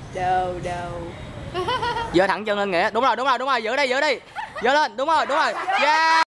Đâu đâu. Giơ thẳng chân lên Nghĩa. Đúng rồi, giữ đi. Giơ lên, đúng rồi. Yeah.